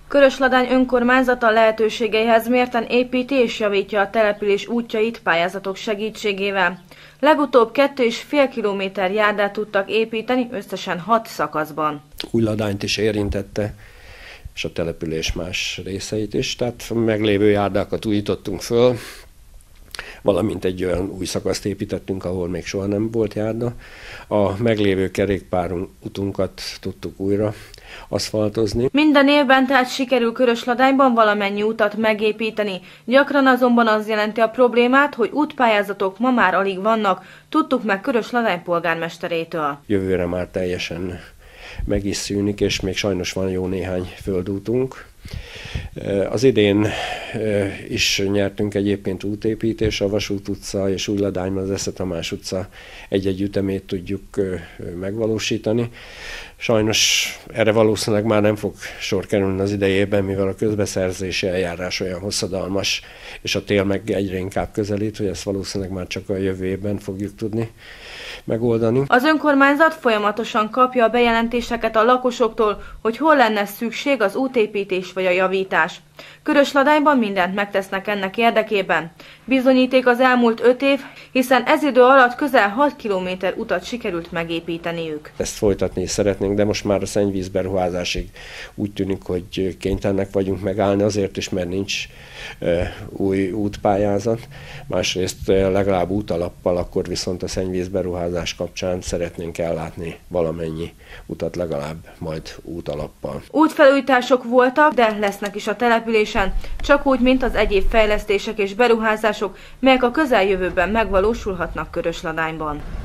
Körösladány önkormányzata lehetőségeihez mérten építi és javítja a település útjait pályázatok segítségével. Legutóbb 2,5 kilométer járdát tudtak építeni összesen 6 szakaszban. Újladányt is érintette, és a település más részeit is, tehát meglévő járdákat újítottunk föl, valamint egy olyan új szakaszt építettünk, ahol még soha nem volt járda. A meglévő kerékpárutunkat tudtuk újra aszfaltozni. Minden évben tehát sikerül Körösladányban valamennyi utat megépíteni. Gyakran azonban az jelenti a problémát, hogy útpályázatok ma már alig vannak. Tudtuk meg Körösladány polgármesterétől. Jövőre már teljesen meg is szűnik, és még sajnos van jó néhány földútunk. Az idén is nyertünk egyébként útépítés, a Vasút utca és Újladányban az Esze Tamás utca egy-egy ütemét tudjuk megvalósítani. Sajnos erre valószínűleg már nem fog sor kerülni az idejében, mivel a közbeszerzési eljárás olyan hosszadalmas, és a tél meg egyre inkább közelít, hogy ezt valószínűleg már csak a jövő évben fogjuk tudni megoldani. Az önkormányzat folyamatosan kapja a bejelentéseket a lakosoktól, hogy hol lenne szükség az útépítés vagy a javítás. Körösladányban mindent megtesznek ennek érdekében. Bizonyíték az elmúlt 5 év, hiszen ez idő alatt közel 6 kilométer utat sikerült megépíteniük. Ezt folytatni is szeretnénk, de most már a szennyvízberuházásig úgy tűnik, hogy kénytelenek vagyunk megállni, azért is, mert nincs új útpályázat. Másrészt legalább útalappal, akkor viszont a szennyvízberuházás kapcsán szeretnénk ellátni valamennyi utat legalább majd útalappal. Útfelújítások voltak, de lesznek is a településen, csak úgy, mint az egyéb fejlesztések és beruházások, melyek a közeljövőben megvalósulhatnak Körösladányban.